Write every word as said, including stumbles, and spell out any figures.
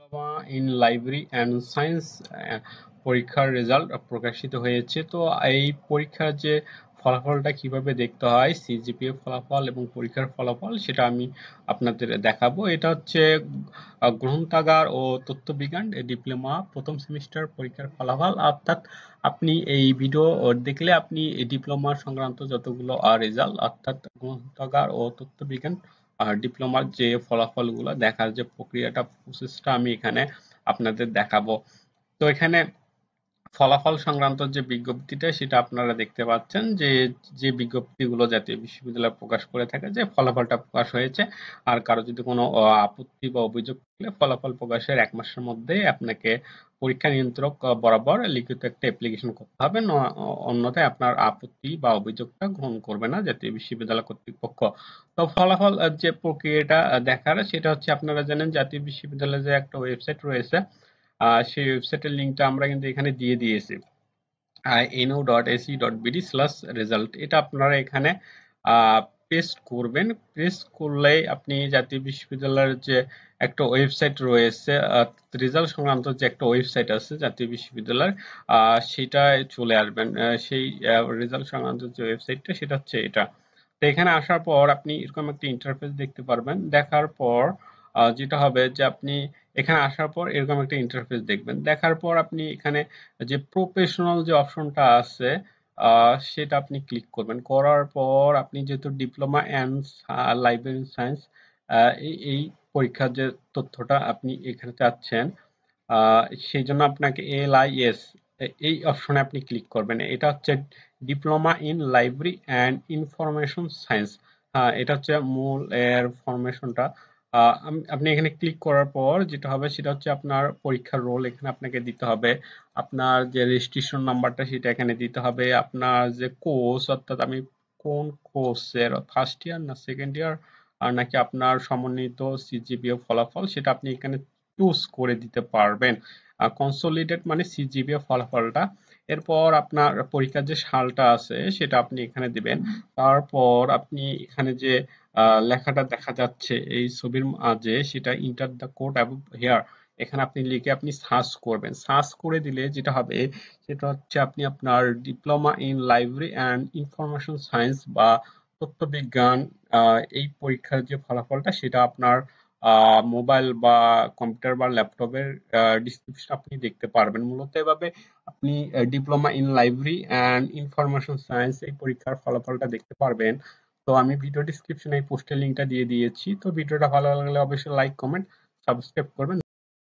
Diploma in library and science পরীক্ষার result প্রকাশিত হয়েছে। তো এই পরীক্ষার যে ফলাফলটা কিভাবে দেখতে হয়, সিজিপিএ ফলাফল এবং পরীক্ষার ফলাফল, সেটা আমি আপনাদের দেখাবো। এটা হচ্ছে আহ, গ্রন্থাগার ও তথ্যবিজ্ঞান ডিপ্লোমা প্রথম সেমিস্টার পরীক্ষার ফলাফল। অর্থাৎ আপনি এই ভিডিও দেখলে আপনি ডিপ্লোমা সংক্রান্ত যতগুলো রেজাল্ট, অর্থাৎ গ্রন্থাগার ও তথ্যবিজ্ঞান আর ডিপ্লোমার যে ফলাফলগুলো দেখার যে প্রক্রিয়াটা, প্রসেসটা আমি এখানে আপনাদের দেখাবো। তো এখানে ফলাফল সংক্রান্ত যে বিজ্ঞপ্তিটা সেটা আপনারা দেখতে পাচ্ছেন, যে যে বিজ্ঞপ্তিগুলো জাতীয় বিশ্ববিদ্যালয় প্রকাশ করে থাকে যে ফলাফলটা প্রকাশ হয়েছে। আর কারো যদি কোনো আহ, আপত্তি বা অভিযোগ থাকলে ফলাফল প্রকাশের এক মাসের মধ্যে আপনাকে পরীক্ষা নিয়ন্ত্রক আহ, বরাবর লিখিত একটা অ্যাপ্লিকেশন করতে হবে, ন- অন্যথায় আপনার আপত্তি বা অভিযোগটা গ্রহণ করবে না জাতীয় বিশ্ববিদ্যালয় কর্তৃপক্ষ। তো ফলাফল আহ, যে প্রক্রিয়াটা আহ, দেখার, সেটা হচ্ছে আপনারা জানেন জাতীয় বিশ্ববিদ্যালয়ের যে একটা ওয়েবসাইট রয়েছে, আহ, সেই ওয়েবসাইটের লিঙ্কটা আমরা কিন্তু এখানে দিয়ে দিয়েছি, NU dot AC dot BD slash result. এটা আপনারা এখানে পেস্ট করবেন। পেস্ট করলে আপনি জাতীয় বিশ্ববিদ্যালয়ের যে একটা ওয়েবসাইট রয়েছে, রেজাল্ট সংক্রান্ত যে একটা ওয়েবসাইট আছে জাতীয় বিশ্ববিদ্যালয়ের, আহ, সেটায় চলে আসবেন। আহ, সেই রেজাল্ট সংক্রান্ত যে ওয়েবসাইটটা সেটা হচ্ছে এটা। তো এখানে আসার পর আপনি এরকম একটা ইন্টারফেস দেখতে পারবেন। দেখার পর আহ, যেটা হবে যে আপনি এখানে আসার পর এরকম একটা ইন্টারফেস দেখবেন। দেখার পর আপনি এখানে যে প্রফেশনাল যে অপশনটা আছে, আহ, সেটা আপনি ক্লিক করবেন। করার পর আপনি যেহেতু ডিপ্লোমা অ্যান্ড লাইব্রেরি সায়েন্স এই এই পরীক্ষার যে তথ্যটা আপনি এখানে চাচ্ছেন, আহ, সেই জন্য আপনাকে এল আই এস এই অপশনে আপনি ক্লিক করবেন। এটা হচ্ছে diploma in library and information science. হ্যাঁ, এটা হচ্ছে মূল এর ফরমেশনটা। আহ, আম- আপনি এখানে ক্লিক করার পর যেটা হবে সেটা হচ্ছে আপনার পরীক্ষার রোল এখানে আপনাকে দিতে হবে, আপনার যে রেজিস্ট্রেশন নাম্বারটা সেটা এখানে দিতে হবে, আপনার যে কোর্স, অর্থাৎ আমি কোন কোর্সের, ফার্স্ট ইয়ার না সেকেন্ড ইয়ার, আর নাকি আপনার সমন্বিত সিজিপিএ ফলাফল, সেটা আপনি এখানে চুজ করে দিতে পারবেন। কনসোলিডেট মানে সিজিপিএ ফলাফলটা। এরপর আপনার পরীক্ষার যে সালটা আছে সেটা আপনি এখানে দিবেন। তারপর আপনি এখানে যে আহ, লেখাটা দেখা যাচ্ছে এই ছবির মাঝে, সেটা enter the code above here, এখানে আপনি লিখে আপনি সার্চ করবেন। সার্চ করে দিলে যেটা হবে সেটা হচ্ছে আপনি আপনার diploma in library and information science বা তথ্যবিজ্ঞান আহ, এই পরীক্ষার যে ফলাফলটা সেটা আপনার মোবাইল বা কম্পিউটার বা ল্যাপটপের ডিসক্রিপশন আপনি দেখতে পারবেন। মূলত এভাবে আপনি diploma in library and information science এই পরীক্ষার ফলাফলটা দেখতে পারবেন। তো আমি ভিডিও ডিসক্রিপশনে এই পোস্টের লিঙ্কটা দিয়ে দিয়েছি। তো ভিডিওটা ভালো লাগলে অবশ্যই লাইক, কমেন্ট, সাবস্ক্রাইব করবেন।